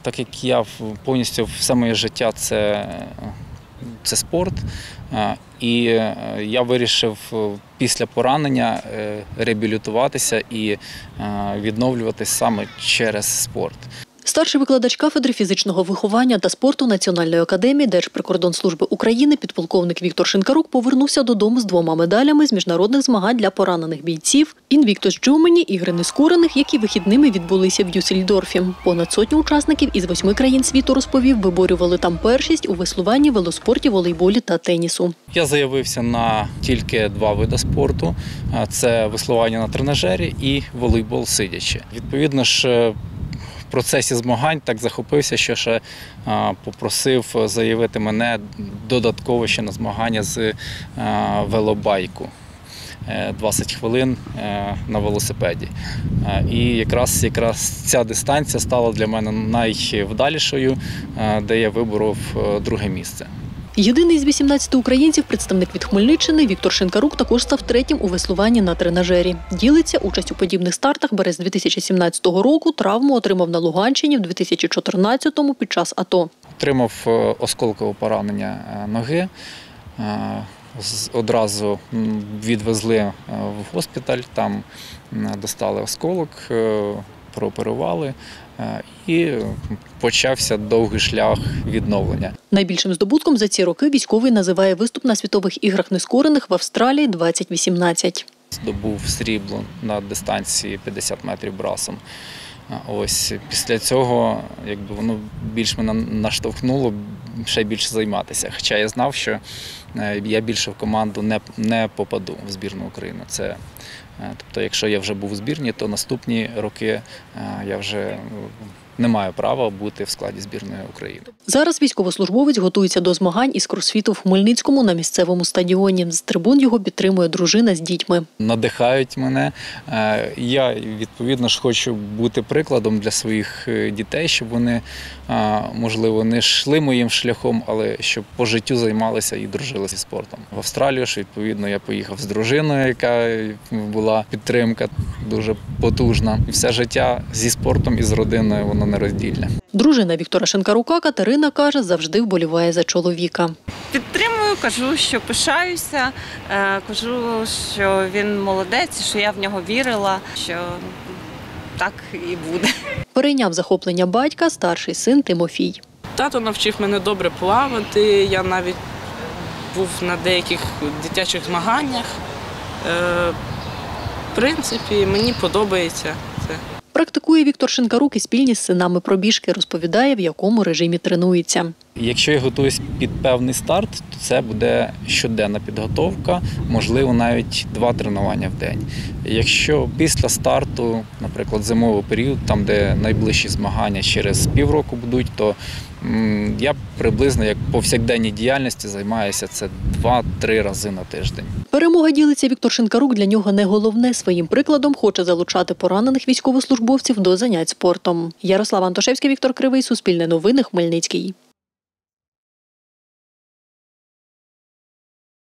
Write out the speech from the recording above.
Так як я повністю все моє життя це спорт, і я вирішив після поранення реабілітуватися і відновлюватися саме через спорт. Старший викладач кафедри фізичного виховання та спорту Національної академії Держприкордонслужби України підполковник Віктор Шинкарук повернувся додому з 2 медалями з міжнародних змагань для поранених бійців Invictus Germany, ігри нескорених, які вихідними відбулися в Дюссельдорфі. Понад 100 учасників із 8 країн світу, розповів, виборювали там першість у веслуванні, велоспорті, волейболі та тенісу. Я заявився на тільки 2 види спорту – це веслування на тренажері і волейбол сидячи. Відповідно ж, в процесі змагань так захопився, що ще попросив заявити мене додатково ще на змагання з велобайку. 20 хвилин на велосипеді. І якраз ця дистанція стала для мене найвдалішою, де я виборов 2-е місце. Єдиний з 18 українців, представник від Хмельниччини, Віктор Шинкарук також став 3-м у веслуванні на тренажері. Ділиться, участь у подібних стартах бере з 2017 року, травму отримав на Луганщині в 2014-му під час АТО. Отримав осколкове поранення ноги, одразу відвезли в госпіталь, там достали осколок, прооперували і почався довгий шлях відновлення. Найбільшим здобутком за ці роки військовий називає виступ на світових іграх нескорених в Австралії 2018. Здобув срібло на дистанції 50 метрів брасом. Ось після цього воно більш мене наштовхнуло ще більше займатися. Хоча я знав, що я більше в команду не попаду в збірну України. Тобто, якщо я вже був у збірні, то наступні роки я вже не маю права бути в складі збірної України. Зараз військовослужбовець готується до змагань із кросфіту в Хмельницькому на місцевому стадіоні. З трибун його підтримує дружина з дітьми. Надихають мене. Я, відповідно ж, хочу бути прикладом для своїх дітей, щоб вони, можливо, не йшли моїм шляхом, але щоб по життю займалися і дружили зі спортом. В Австралію ж, відповідно, я поїхав з дружиною, яка була підтримка дуже потужна. І все життя зі спортом і з родиною воно нероздільне. Дружина Віктора Шинкарука Катерина каже, завжди вболіває за чоловіка. Підтримую, кажу, що пишаюся, кажу, що він молодець, що я в нього вірила, що так і буде. Перейняв захоплення батька старший син Тимофій. Тато навчив мене добре плавати, я навіть був на деяких дитячих змаганнях. В принципі, мені подобається це. Практикує Віктор Шинкарук і спільні з синами пробіжки, розповідає, в якому режимі тренується. Якщо я готуюсь під певний старт, то це буде щоденна підготовка, можливо, навіть 2 тренування в день. Якщо після старту, наприклад, зимовий період, там, де найближчі змагання через півроку будуть, то я приблизно, як повсякденній діяльності, займаюся це 2-3 рази на тиждень. Перемога, ділиться Віктор Шинкарук, для нього не головне. Своїм прикладом хоче залучати поранених військовослужбовців до занять спортом. Ярослава Антошевська, Віктор Кривий, Суспільне новини, Хмельницький.